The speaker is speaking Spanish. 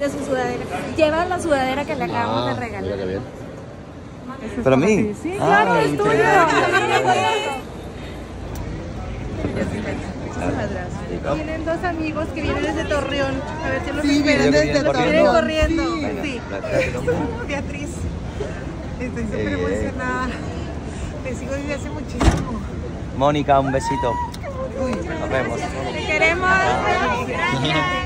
De su sudadera. Lleva la sudadera que le acabamos de regalar. Mira qué bien. ¿Para mí? Sí, claro, es tuyo. Tienen dos amigos que vienen desde Torreón. A ver si los Sí, esperan vienen desde Torreón. corriendo. Corriendo. Venga, Sí. Beatriz. Estoy súper bien. emocionada. Te sigo desde hace muchísimo. Mónica, un besito. Uy, Nos vemos. Te queremos. Gracias.